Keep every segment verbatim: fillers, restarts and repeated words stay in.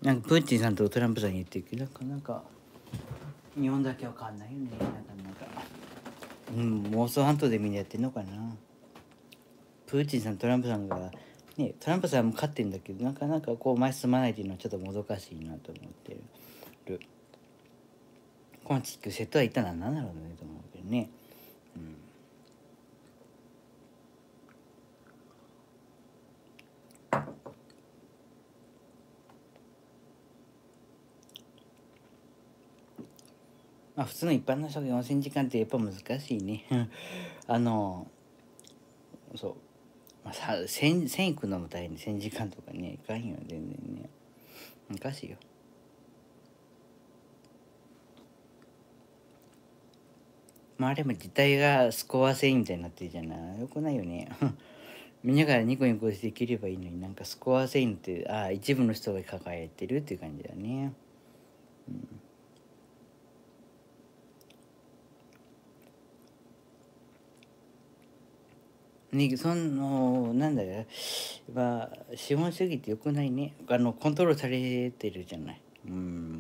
なんかプーチンさんとトランプさんに言ってるけど、なんかなんか日本だけわかんないよね。なんかなんか、うん、妄想半島でみんなやってんのかな。プーチンさんトランプさんがね、トランプさんも勝ってんだけど、なんかなんかこう前進まないっていうのはちょっともどかしいなと思ってる。この地球セットは一体何なんだろうねと思うけどね。うん。まあ普通の一般の人がよんせんじかんってやっぱ難しいね。あのそう、まあ、さ1000, 1000行くのも大変でせんじかんとかねいかんよ全然ね。難しいよ。まああれも自体がスコア制みたいになってるじゃない。よくないよね。みんながニコニコしてできればいいのに、なんかスコア制ってああ一部の人が抱えてるっていう感じだね。ね、そのなんだよ、まあ資本主義ってよくないね。あのコントロールされてるじゃない。うん、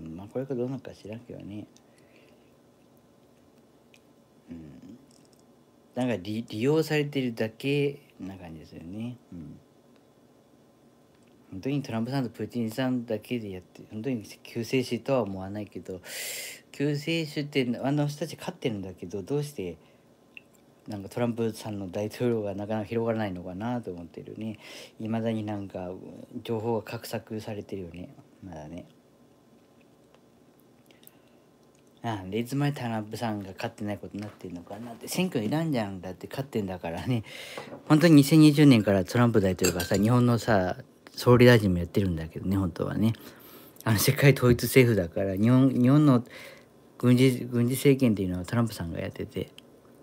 まあこれがどうなのか知らんけどね。うん、なんか利利用されてるだけな感じですよね。うん、本当にトランプさんとプーチンさんだけでやって本当に救世主とは思わないけど、救世主ってあの人たち勝ってるんだけど、どうしてなんかトランプさんの大統領がなかなか広がらないのかなと思ってるね。いまだになんか情報が画策されてるよね、まだね。ああでいつまでトランプさんが勝ってないことになってるのかなって。選挙いらんじゃん、だって勝ってんだからね。本当ににせんにじゅうねんからトランプ大統領がさ日本のさ総理大臣もやってるんだけどね、本当はね。あの世界統一政府だから、日本日本の軍事軍事政権っていうのはトランプさんがやってて、よ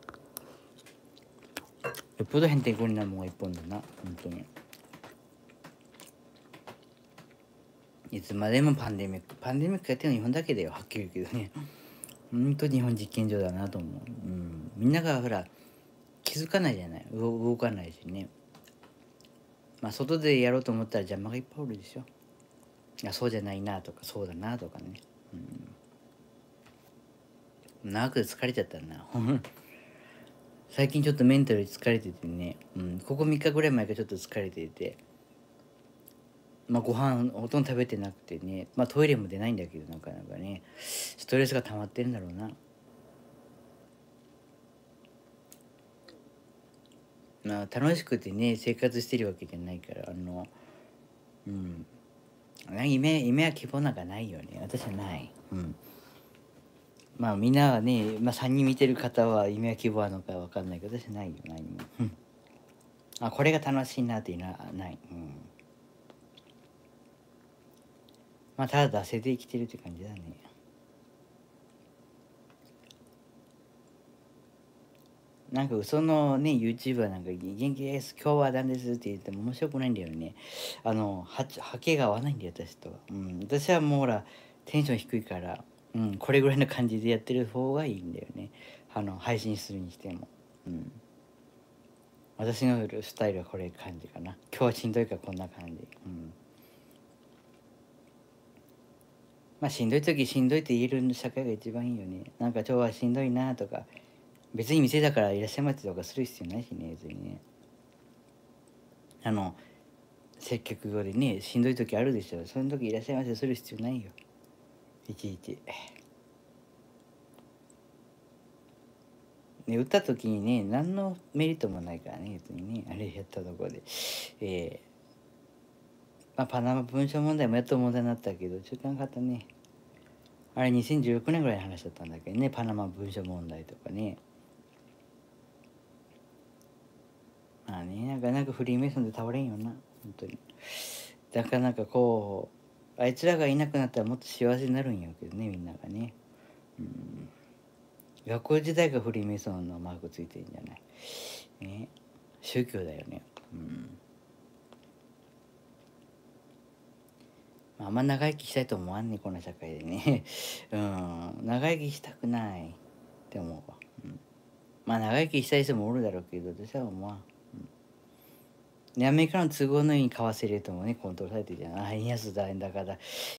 っぽど変転こになるもんが一本だな本当に。いつまでもパンデミックパンデミックやってるの日本だけだよ、はっきり言うけどね。本当に日本実験場だなと思う。うん、みんながほら気づかないじゃない、動動かないしね。まあ外でやろうと思ったら邪魔がいっぱいおるでしょ。いやそうじゃないなとかそうだなとかね。うん、長く疲れちゃったな。最近ちょっとメンタル疲れててね、うん、ここみっかぐらい前からちょっと疲れてて、まあご飯ほとんど食べてなくてね、まあトイレも出ないんだけど、なかなかねストレスが溜まってるんだろうな。まあ楽しくてね生活してるわけじゃないから、あのうん夢夢は希望なんかないよね、私はない。うん、まあみんなはね、まあ、さんにん見てる方は夢は希望あるのか分かんないけど、私はないよ何も。うん、あこれが楽しいなっていうのはない。うん、まあただ惰性で生きてるって感じだね。なんか嘘のね YouTuber なんか元気です今日はなんですって言っても面白くないんだよね。あのは波形が合わないんだよ私とは。うん、私はもうほらテンション低いから、うん、これぐらいの感じでやってる方がいいんだよね。あの配信するにしても。うん、私のスタイルはこれ感じかな。今日はしんどいからこんな感じ。うん、まあしんどい時しんどいって言える社会が一番いいよね。なんか今日はしんどいなとか、別に店だからいらっしゃいませとかする必要ないしね別にね。あの接客業でねしんどい時あるでしょ。その時いらっしゃいませする必要ないよいちいち。ね、打った時にね何のメリットもないからね別にね、あれやったところで。えー、まあパナマ文書問題もやっと問題になったけど中間かったね。あれにせんじゅうろくねんぐらいの話だったんだけどね、パナマ文書問題とかね。まあね、なかなかフリーメイソンで倒れんよな本当に。だからなんかこうあいつらがいなくなったらもっと幸せになるんやけどねみんながね。うん、学校時代がフリーメイソンのマークついてるんじゃないね。宗教だよね。うん、まあ、あんま長生きしたいと思わんねこの社会でね。うん、長生きしたくないって思うわ。うん、まあ長生きしたい人もおるだろうけど私は思わん。でアメリカの都合のいい為替レートもねコントロールされてるじゃん。あ円安だ円高だ